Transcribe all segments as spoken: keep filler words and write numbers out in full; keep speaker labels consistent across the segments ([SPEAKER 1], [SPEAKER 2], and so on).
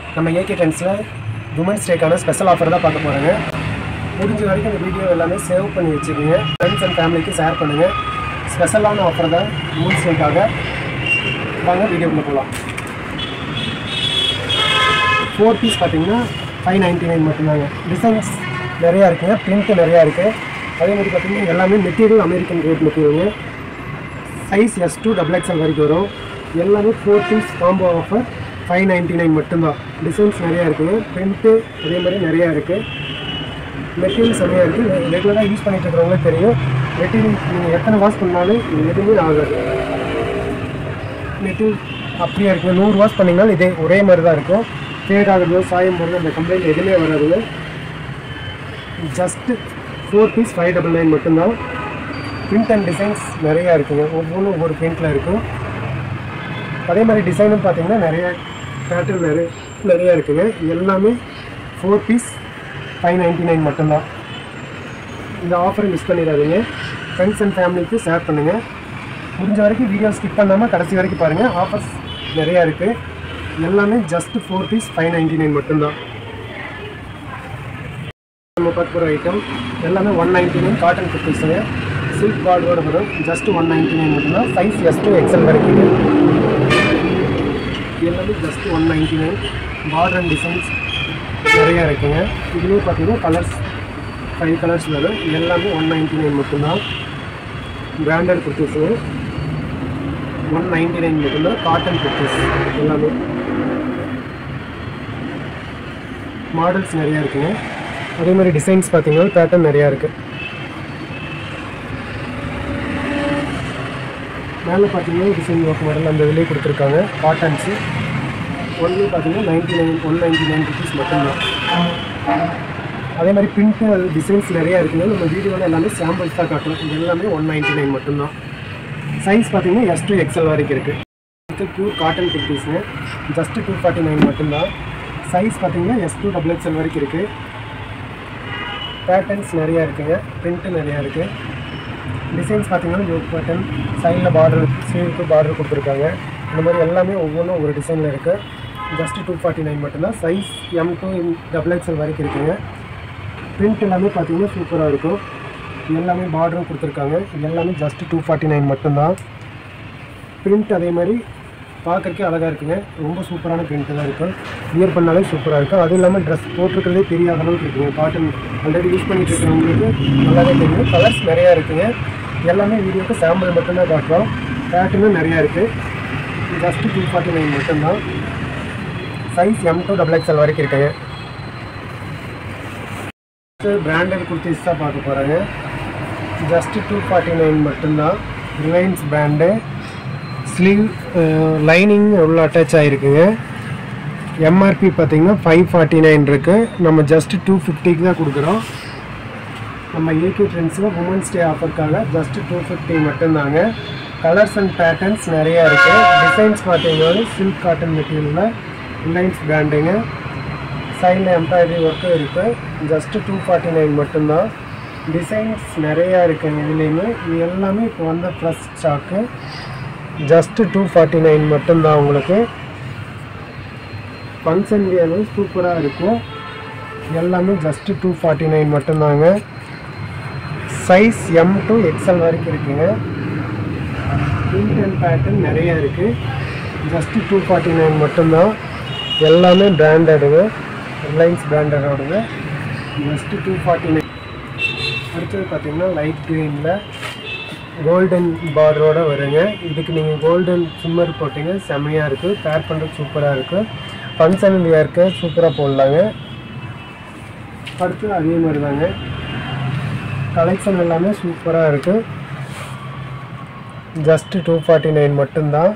[SPEAKER 1] நம்ம ஏகே ட்ரெண்ட்ஸில் உமன்ஸ் டேக்கான ஸ்பெஷல் ஆஃபர் தான் பார்க்க போகிறோங்க. முடிஞ்ச வரைக்கும் இந்த வீடியோ எல்லாமே சேவ் பண்ணி வச்சுக்கோங்க. ஃப்ரெண்ட்ஸ் அண்ட் ஃபேமிலிக்கு ஷேர் பண்ணுங்கள். ஸ்பெஷலான ஆஃபர் தான் உமன்ஸ் டேக்காக. வாங்க வீடியோக்குள்ளே போகலாம். ஃபோர் பீஸ் பார்த்தீங்கன்னா ஃபைவ் நைன்ட்டி நைன் மட்டும்தாங்க. டிசைன்ஸ் நிறையா இருக்குங்க, பிரிண்ட்டு நிறையா இருக்குது. அதே மாதிரி பார்த்தீங்கன்னா எல்லாமே material American grade material. Size S to double XL வரைக்கும் வரும். எல்லாமே four piece combo offer five ninety nine மட்டும்தான். டிசைன்ஸ் நிறையா இருக்குது, பிரிண்ட்டு அதே மாதிரி நிறையா இருக்குது. மெட்டீரியல்ஸ் நிறையா இருக்குது. ரெகுலராக யூஸ் பண்ணிட்டு இருக்கிறவங்களே தெரியும். மெட்டீரியல் நீங்கள் எத்தனை வாஷ் பண்ணாலும் எதுவுமே ஆகாது. மெட்டீரியல் அப்படியே இருக்குது. நூறு வாஷ் பண்ணிங்கனாலும் இதே ஒரே மாதிரி தான் இருக்கும். ஃபேட் ஆகுறதோ சாயம் போடுறது அந்த கம்ப்ளைண்ட் எதுவுமே வராதுங்க. Just four piece five double nine மட்டும்தான். பிரிண்ட் அண்ட் டிசைன்ஸ் நிறையா இருக்குங்க. ஒவ்வொன்றும் ஒவ்வொரு பிரிண்ட்டில் இருக்கும். அதே மாதிரி டிசைனும் பார்த்தீங்கன்னா நிறைய பேட்டர்ன் நிறைய நிறையா இருக்குங்க. எல்லாமே four piece five ninety nine மட்டும்தான். இந்த ஆஃபரை மிஸ் பண்ணிடாதீங்க. ஃப்ரெண்ட்ஸ் அண்ட் ஃபேமிலிக்கு ஷேர் பண்ணுங்கள். முடிஞ்ச வரைக்கும் வீடியோ ஸ்கிப் பண்ணாமல் கடைசி வரைக்கும் பாருங்கள். ஆஃபர்ஸ் நிறையா இருக்குது. எல்லாமே just four piece five ninety nine மட்டும்தான். நம்ம பார்க்க போகிற ஐட்டம் எல்லாமே ஒன் நைன்ட்டி நைன் காட்டன் குர்த்திஸுங்க. சில்க் பார்டரோடு வரும். ஜஸ்ட்டு ஒன் நைன்ட்டி நைன் மட்டும்தான். சைஸ் எஸ் டூ எக்ஸ்எல் வரைக்கும். எல்லாமே just one ninety nine. Border and designs நிறையா இருக்குங்க. இதுலேயும் பார்த்தீங்கன்னா கலர்ஸ் ஃபைவ் கலர்ஸ் வரும். எல்லாமே ஒன் நைன்ட்டி நைன் மட்டும்தான். பிராண்டட் குர்த்திஸுங்க. ஒன் நைன்ட்டி நைன் மட்டும்தான் காட்டன் குர்த்திஸ். எல்லாமே மாடல்ஸ் நிறையா இருக்குங்க. அதே மாதிரி டிசைன்ஸ் பார்த்தீங்கன்னா பேட்டர்ன் நிறையா இருக்குது. மேலே பார்த்தீங்கன்னா டிசைன் ஒர்க் மாடல் அந்த இதிலே கொடுத்துருக்காங்க. காட்டன்ஸு ஒன்லி பார்த்தீங்கன்னா ninety nine one ninety nine rupees மட்டும்தான். அதே மாதிரி பிரிண்ட்டு அது டிசைன்ஸ் நிறையா இருக்குங்க. நம்ம வீடியோவில் எல்லாமே சாம்பிள்ஸ் தான் காட்டணும். இது எல்லாமே ஒன் நைன்ட்டி நைன் மட்டும்தான். சைஸ் பார்த்தீங்கன்னா எஸ் டூ எக்ஸ்எல் வரைக்கும் இருக்குது. இது ப்யூர் காட்டன் குர்த்திஸுங்க. ஜஸ்ட்டு டூ ஃபார்ட்டி நைன் மட்டும்தான். சைஸ் பார்த்தீங்கன்னா எஸ் டூ டபுள் எக்ஸ்எல் வரைக்கும் இருக்குது. பேட்டர்ன்ஸ் நிறையா இருக்குங்க. பிரிண்ட்டு நிறையா இருக்குது. டிசைன்ஸ் பார்த்தீங்கன்னா யோக் பேட்டர்ன், சைடில் பார்டர், ஸ்லீவுக்கு பார்டர் கொடுத்துருக்காங்க. இந்த மாதிரி எல்லாமே ஒவ்வொன்றும் ஒவ்வொரு டிசைனில் இருக்குது. ஜஸ்ட்டு டூ ஃபார்ட்டி நைன் மட்டும்தான். Size M to double XL வரைக்கும் இருக்குங்க. பிரிண்ட் எல்லாமே பார்த்தீங்கன்னா சூப்பராக இருக்கும். எல்லாமே பார்டரும் கொடுத்துருக்காங்க. எல்லாமே ஜஸ்ட்டு டூ ஃபார்ட்டி நைன் மட்டும்தான். பிரிண்ட் அதே மாதிரி பார்க்குறக்கே அழகாக இருக்குங்க. ரொம்ப சூப்பரான பிரிண்ட்டு தான் இருக்கும். வியர் பண்ணாலே சூப்பராக இருக்கும். அதுவும் இல்லாமல் ட்ரெஸ் போட்டிருக்கிறதே தெரியாத அளவுக்கு இருக்குங்க. காட்டன் ஆல்ரெடி யூஸ் பண்ணிட்டு இருக்கிறவங்களுக்கு நல்லாவே தெரியும். கலர்ஸ் நிறையா இருக்குங்க. எல்லாமே வீடியோக்கு சாம்பிள் மட்டும்தான் காட்டுறோம். பேட்டர்னும் நிறையா இருக்குது. ஜஸ்ட்டு டூ ஃபார்ட்டி நைன் மட்டும்தான். Size M to double XL வரைக்கும் இருக்குங்க. பிராண்டட் குர்த்திஸ் தான் பார்க்க போகிறாங்க. ஜஸ்ட்டு டூ ஃபார்ட்டி நைன் மட்டும்தான். Reliance brand. ஸ்லீவ் லைனிங் உள்ள அட்டாச் ஆகிருக்குங்க. எம்ஆர்பி பார்த்தீங்கன்னா ஃபைவ் ஃபார்ட்டி நைன் இருக்குது. நம்ம ஜஸ்ட்டு டூ ஃபிஃப்டிக்கு தான் கொடுக்குறோம். நம்ம ஏகே ட்ரெண்ட்ஸில் உமன்ஸ் டே ஆஃபருக்காக ஜஸ்ட்டு டூ ஃபிஃப்டி மட்டும்தாங்க. கலர்ஸ் அண்ட் பேட்டர்ன்ஸ் நிறையா இருக்குது. டிசைன்ஸ் பார்த்தீங்கன்னா சில்க் காட்டன் மெட்டீரியலில் ரிலையன்ஸ் பிராண்டுங்க. சைடில் எம்ப்ராய்டரி ஒர்க்கும் இருக்குது. ஜஸ்ட்டு டூ ஃபார்ட்டி நைன் மட்டும்தான். டிசைன்ஸ் நிறையா இருக்குங்க. இதுலேயுமே இது எல்லாமே இப்போ வந்த fresh stock. Just two forty nine மட்டும்தான். உங்களுக்கு ஃபங்க்ஷன் வியர் சூப்பராக இருக்கும். எல்லாமே ஜஸ்ட்டு டூ ஃபார்ட்டி நைன் மட்டும்தாங்க. சைஸ் எம் டூ எக்ஸ்எல் வரைக்கும் இருக்குங்க. பிரிண்ட் அண்ட் பேட்டர்ன் நிறையா இருக்குது. ஜஸ்ட்டு டூ ஃபார்ட்டி நைன் மட்டும்தான். எல்லாமே பிராண்டடுங்க. ரிலையன்ஸ் பிராண்டடோடுங்க. Just two forty nine. அடுத்தது பார்த்திங்கன்னா லைட் க்ரீனில் கோல்டன் பார்டரோடு வருங்க. இதுக்கு நீங்கள் கோல்டன் சிம்மர் போட்டிங்க செம்மையாக இருக்குது. பேர் பண்ணுறது சூப்பராக இருக்குது. ஃபங்க்ஷன் வியருக்கு சூப்பராக போடலாங்க. அடுத்து அதே மாதிரி தாங்க. கலெக்ஷன் எல்லாமே சூப்பராக இருக்குது. ஜஸ்ட்டு டூ ஃபார்ட்டி நைன் மட்டும்தான்.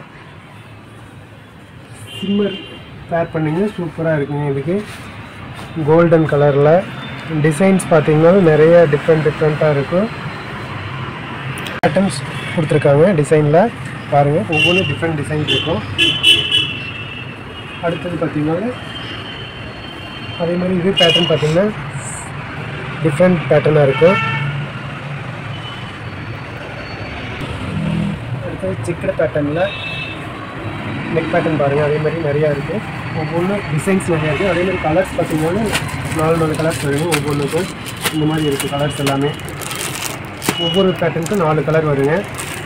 [SPEAKER 1] சிம்மர் பேர் பண்ணிங்க சூப்பராக இருக்குங்க. இதுக்கு கோல்டன் கலரில் டிசைன்ஸ் பார்த்திங்கன்னா நிறைய டிஃப்ரெண்ட் டிஃப்ரெண்ட்டாக இருக்கும். பேட்டர்ன்ஸ் கொடுத்துருக்காங்க. டிசைனில் பாருங்கள், ஒவ்வொன்றும் டிஃப்ரெண்ட் டிசைன்ஸ் இருக்கும். அடுத்தது பார்த்திங்கன்னா அதே மாதிரி இது பேட்டர்ன் பார்த்திங்கன்னா டிஃப்ரெண்ட் பேட்டர்னாக இருக்கும். அடுத்தது சிக்கன் பேட்டர்னில் neck pattern பாருங்க அதே மாதிரி நிறைய இருக்கு ஒவ்வொன்றும் டிசைன்ஸ் நிறையா இருக்குது. அதேமாதிரி கலர்ஸ் பார்த்திங்கன்னா நாலு நாலு கலர்ஸ் வருங்க. ஒவ்வொன்றுக்கும் இந்த மாதிரி இருக்குது கலர்ஸ் எல்லாமே. ஒவ்வொரு பேட்டர்னுக்கும் நாலு கலர் வருங்க.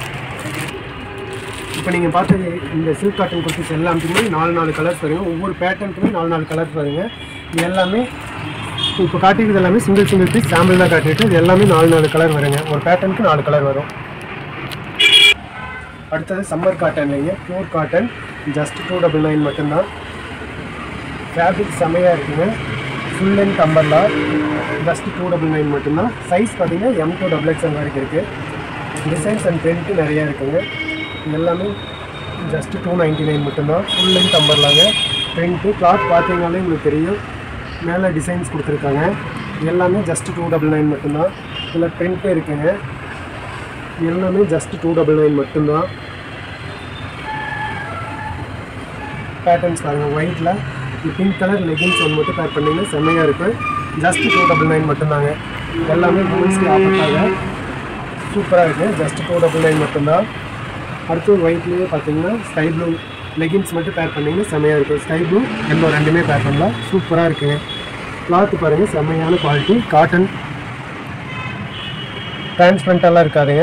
[SPEAKER 1] இப்போ நீங்கள் பார்த்தது இந்த சில்க் காட்டன் குர்த்திஸ் எல்லாத்துக்குமே நாலு நாலு கலர்ஸ் வருங்க. ஒவ்வொரு பேட்டர்னுக்குமே நாலு நாலு கலர்ஸ் வருங்க. இது எல்லாமே இப்போ காட்டிக்கிறது எல்லாமே சிங்கிள் சிங்கிள் பீஸ் சாம்பிள் தான் காட்டிட்டு இது எல்லாமே நாலு நாலு கலர் வருங்க. ஒரு பேட்டர்னுக்கு நாலு கலர் வரும். அடுத்தது சம்மர் காட்டன் இல்லைங்க, pure cotton, just two double nine மட்டும்தான். ஃபேப்ரிக் செமையாக இருக்குங்க. Full length umbrella, just two double nine மட்டும்தான். சைஸ் பார்த்தீங்கன்னா எம் டூ டபுள் எக்ஸ்எல் வரைக்கும் இருக்குது. டிசைன்ஸ் அண்ட் பிரிண்ட்டு நிறையா இருக்குங்க. எல்லாமே ஜஸ்ட் டூ நைன்ட்டி நைன் மட்டும்தான். ஃபுல் லென்த் அம்பர்லாங்க. பிரிண்ட்டு கிளாத் பார்த்தீங்கன்னாலே உங்களுக்கு தெரியும், மேலே டிசைன்ஸ் கொடுத்துருக்காங்க. எல்லாமே ஜஸ்ட் டூ டபுள் நைன் மட்டும்தான். இதில் பிரிண்ட்டு இருக்குங்க. எல்லாமே ஜஸ்ட் டூ டபுள் நைன் மட்டும்தான். பேட்டர்ன்ஸ் பாருங்கள், ஒயிட்டில் பிங்க் கலர் லெகின்ஸ் ஒன்று மட்டும் பேக் பண்ணிங்கன்னா செம்மையாக இருக்குது. ஜஸ்ட் டூ டபுள் நைன் மட்டும்தாங்க. எல்லாமே உமன்ஸ்க்கு ஆஃபர்ட்டாக சூப்பராக இருக்குது. ஜஸ்ட் டூ டபுள் நைன் மட்டும்தான். அடுத்து ஒயிட்லேயே பார்த்தீங்கன்னா ஸ்கை ப்ளூ லெகின்ஸ் மட்டும் பேக் பண்ணிங்கன்னா செம்மையாக இருக்குது. ஸ்கை ப்ளூ எல்லோ ரெண்டுமே பேக் பண்ணலாம். சூப்பராக இருக்குங்க. கிளாத்து பாருங்கள், செம்மையான குவாலிட்டி. காட்டன் டிரான்ஸ்பரண்ட்டெல்லாம் இருக்காதுங்க.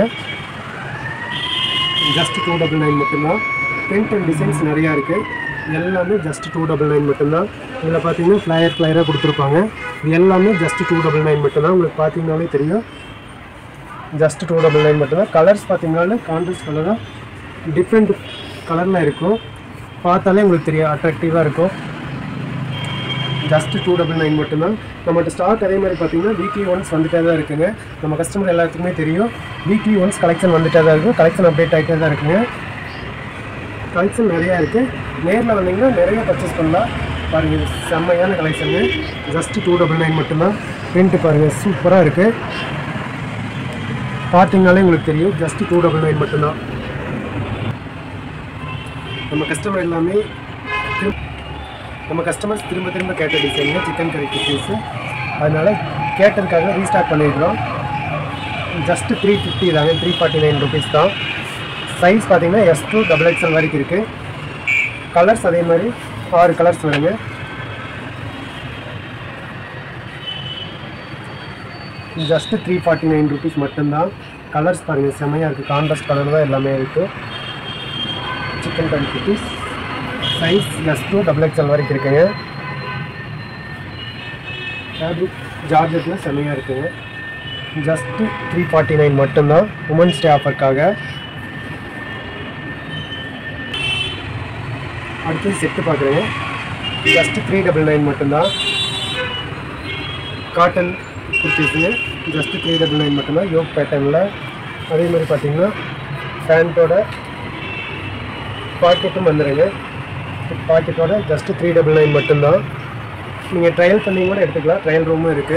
[SPEAKER 1] ஜஸ்ட் டூ டபுள் நைன் மட்டும்தான். பிரிண்ட் அண்ட் டிசைன்ஸ் நிறையா இருக்குது. எல்லாமே ஜஸ்ட் டூ டபுள் நைன் மட்டும்தான். இதில் பார்த்தீங்கன்னா ஃப்ளையர் ஃப்ளையராக கொடுத்துருப்பாங்க. இது எல்லாமே ஜஸ்ட் டூ டபுள் நைன் மட்டும்தான். உங்களுக்கு பார்த்தீங்கன்னாலே தெரியும், ஜஸ்ட் டூ டபுள் நைன் மட்டும்தான். கலர்ஸ் பார்த்தீங்கன்னாலே கான்ட்ராஸ்ட் கலராக டிஃப்ரெண்ட் கலரில் இருக்கும். பார்த்தாலே உங்களுக்கு தெரியும், அட்ராக்டிவாக இருக்கும். ஜஸ்ட் டூ டபுள் நைன் மட்டும்தான். நம்மகிட்ட ஸ்டாக் அதே மாதிரி பார்த்தீங்கன்னா வீக்லி ஒன்ஸ் வந்துட்டே தான் இருக்குங்க. நம்ம கஸ்டமர் எல்லாத்துக்குமே தெரியும், வீக்லி ஒன்ஸ் கலெக்ஷன் வந்துட்டே தான் இருக்கும். கலெக்ஷன் அப்டேட் ஆகிட்டே தான் இருக்குங்க. கலெக்ஷன் நிறையா இருக்குது. நேரில் வந்தீங்கன்னா நிறைய பர்ச்சேஸ் பண்ணலாம். பாருங்கள், இது செம்மையான collection. Just two double nine மட்டும்தான். பிரிண்ட்டு பாருங்கள், சூப்பராக இருக்குது. பார்த்தீங்கனாலே உங்களுக்கு தெரியும், ஜஸ்ட் டூ டபுள் நைன் மட்டும்தான். நம்ம கஸ்டமர் எல்லாமே நம்ம கஸ்டமர்ஸ் திரும்ப திரும்ப கேட்ட டிசைனுங்க சிக்கன் கறி குர்த்திஸு. அதனால் கேட்டதுக்காக ரீஸ்டார்ட் பண்ணியிருக்கிறோம். ஜஸ்ட் த்ரீ ஃபிஃப்டி தாங்க, த்ரீ ஃபார்ட்டி நைன் ருபீஸ் தான். சைஸ் பார்த்தீங்கன்னா எஸ் டூ டபுள் எக்ஸ்எல் வரைக்கும் இருக்குது. கலர்ஸ் அதே மாதிரி ஆறு கலர்ஸ் வருங்க. Just three forty nine rupees மட்டும்தான். கலர்ஸ் பாருங்கள், செம்மையாக இருக்குது. கான்ட்ராஸ்ட் கலர் தான் எல்லாமே இருக்குது. Chikankari kurtis size S to double XL வரைக்கும் இருக்குங்க. ஃபேப்ரிக் ஜார்ஜெட்டில் செம்மையாக இருக்குங்க. ஜஸ்ட்டு த்ரீ ஃபார்ட்டி நைன் மட்டும்தான். உமன்ஸ் டே ஆஃபருக்காக. அடுத்தது செட்டு பார்க்குறேங்க. ஜஸ்ட்டு த்ரீ டபுள் நைன் மட்டும்தான். காட்டன் குர்த்திஸுங்க. ஜஸ்ட்டு த்ரீ டபுள் நைன் மட்டும்தான். யோக் பேட்டர்னில் அதே மாதிரி பார்த்தீங்கன்னா பேண்ட்டோட பாக்கெட்டும் வந்துடுங்க. பாக்கெட்டோட ஜஸ்ட்டு த்ரீ டபுள் நைன் மட்டும்தான். நீங்கள் ட்ரையல் பண்ணி கூட எடுத்துக்கலாம். ட்ரையல் ரூமும் இருக்குது.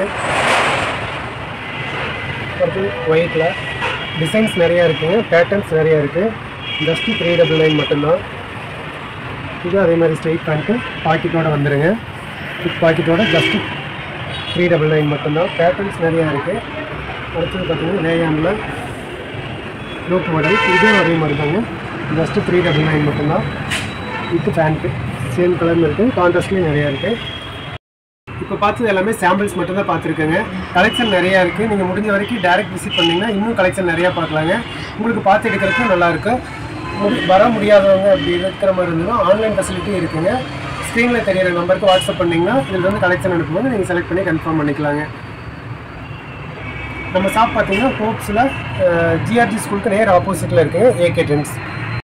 [SPEAKER 1] அடுத்து ஒயிட்டில் டிசைன்ஸ் நிறையா இருக்குங்க. பேட்டர்ன்ஸ் நிறையா இருக்குது. ஜஸ்ட்டு த்ரீ டபுள் நைன் மட்டும்தான். இது அதே மாதிரி ஸ்ட்ரெயிட் பேண்ட்டு பாக்கெட்டோடு வந்துடுங்க. பாக்கெட்டோட ஜஸ்ட்டு த்ரீ டபுள் நைன் மட்டும்தான். பேட்டர்ன்ஸ் நிறையா இருக்குது. அடுத்தது பார்த்தீங்கன்னா ரேயானில் லோக் மாடல், இதுவும் அதே மாதிரி தாங்க. ஜஸ்ட்டு த்ரீ டபுள் நைன் மட்டும்தான். வித் பேண்ட்டு சேம் கலர்னு இருக்குது. கான்ட்ராஸ்ட்லேயும் நிறையா இருக்குது. இப்போ பார்த்தது எல்லாமே சாம்பிள்ஸ் மட்டும் தான் பார்த்துருக்கேங்க. கலெக்ஷன் நிறையா இருக்குது. நீங்கள் முடிஞ்ச வரைக்கும் டேரெக்ட் விசிட் பண்ணிங்கன்னா இன்னும் கலெக்ஷன் நிறையா பார்க்கலாங்க. உங்களுக்கு பார்த்து எடுக்கிறதுக்கும் நல்லாயிருக்கும். முடி வர முடியாதவங்க அப்படி இருக்கிற மாதிரி இருந்ததுன்னா ஆன்லைன் ஃபெசிலிட்டி இருக்குங்க. ஸ்க்ரீனில் தெரியிற நம்பருக்கு வாட்ஸ்அப் பண்ணிங்கன்னா இதில் வந்து கலெக்ஷன் அனுப்பும்போது நீங்கள் செலக்ட் பண்ணி கன்ஃபார்ம் பண்ணிக்கலாங்க. நம்ம ஷாப் பார்த்தீங்கன்னா ஹோப்ஸில் ஜிஆர்ஜி ஸ்கூலுக்கு நேர் ஆப்போசிட்டில் இருக்குங்க. AK trends.